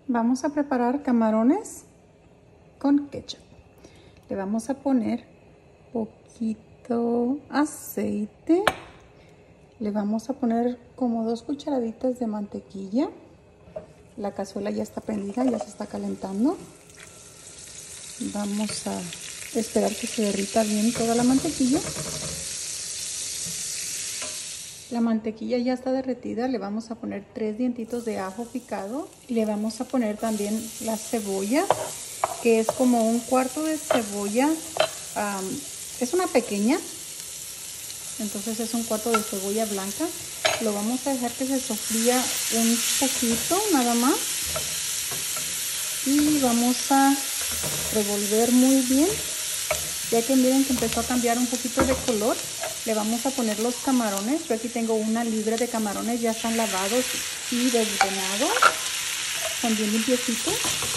Vamos a preparar camarones con ketchup. Le vamos a poner poquito aceite. Le vamos a poner como 2 cucharaditas de mantequilla. La cazuela ya está prendida, ya se está calentando. Vamos a esperar que se derrita bien toda la mantequilla. La mantequilla ya está derretida, le vamos a poner 3 dientitos de ajo picado. Le vamos a poner también la cebolla, que es como 1/4 de cebolla. Es una pequeña, entonces es 1/4 de cebolla blanca. Lo vamos a dejar que se sofría un poquito, nada más. Y vamos a revolver muy bien. Ya que miren que empezó a cambiar un poquito de color, le vamos a poner los camarones. Yo aquí tengo 1 libra de camarones, ya están lavados y desvenados. Son bien limpiecitos.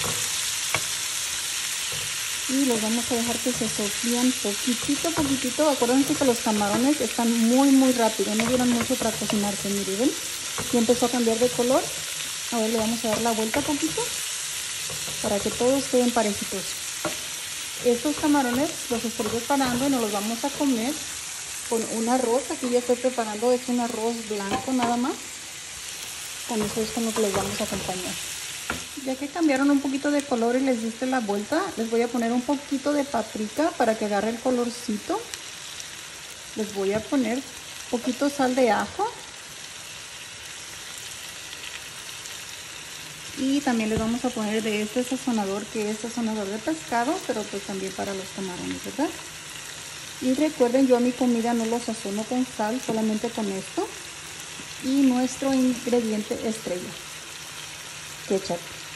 Y los vamos a dejar que se sofrían poquitito. Acuérdense que los camarones están muy rápido, no duran mucho para cocinarse. Miren, ¿ven? Ya empezó a cambiar de color. Ahora le vamos a dar la vuelta poquito para que todos queden parejitos. Estos camarones los estoy preparando y nos los vamos a comer con un arroz. Aquí ya estoy preparando, es un arroz blanco nada más. Con eso es con lo que les vamos a acompañar. Ya que cambiaron un poquito de color y les diste la vuelta, les voy a poner un poquito de paprika para que agarre el colorcito. Les voy a poner poquito sal de ajo. Y también les vamos a poner de este sazonador, que es sazonador de pescado, pero pues también para los camarones, ¿verdad? Y recuerden, yo a mi comida no lo sazono con sal, solamente con esto. Y nuestro ingrediente estrella, ketchup.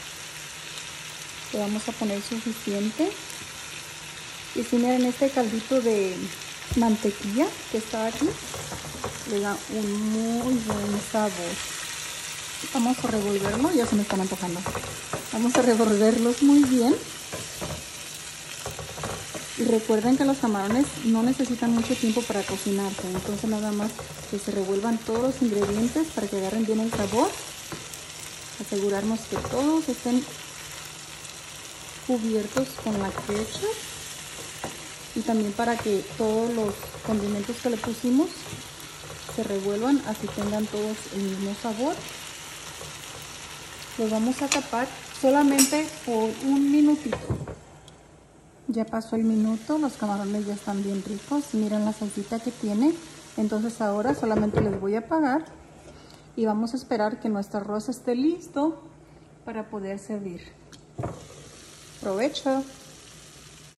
Le vamos a poner suficiente. Y si miren, este caldito de mantequilla que está aquí, le da un muy buen sabor. Vamos a revolverlo, ya se me están antojando. Vamos a revolverlos muy bien. Y recuerden que los camarones no necesitan mucho tiempo para cocinarse. Entonces nada más que se revuelvan todos los ingredientes para que agarren bien el sabor. Asegurarnos que todos estén cubiertos con la ketchup. Y también para que todos los condimentos que le pusimos se revuelvan, así tengan todos el mismo sabor. Los vamos a tapar solamente por 1 minutito. Ya pasó el minuto, los camarones ya están bien ricos. Miren la salsita que tiene. Entonces ahora solamente les voy a apagar y vamos a esperar que nuestro arroz esté listo para poder servir. ¡Provecho!